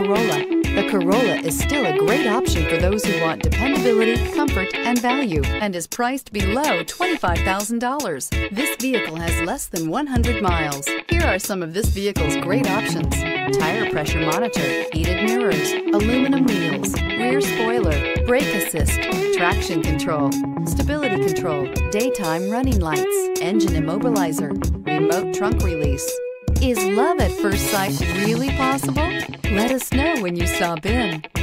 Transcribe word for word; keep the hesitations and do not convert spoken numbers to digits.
Corolla. The Corolla is still a great option for those who want dependability, comfort, and value, and is priced below twenty-five thousand dollars. This vehicle has less than one hundred miles. Here are some of this vehicle's great options: tire pressure monitor, heated mirrors, aluminum wheels, rear spoiler, brake assist, traction control, stability control, daytime running lights, engine immobilizer, remote trunk release. Is love at first sight really possible? Let us know when you stop in.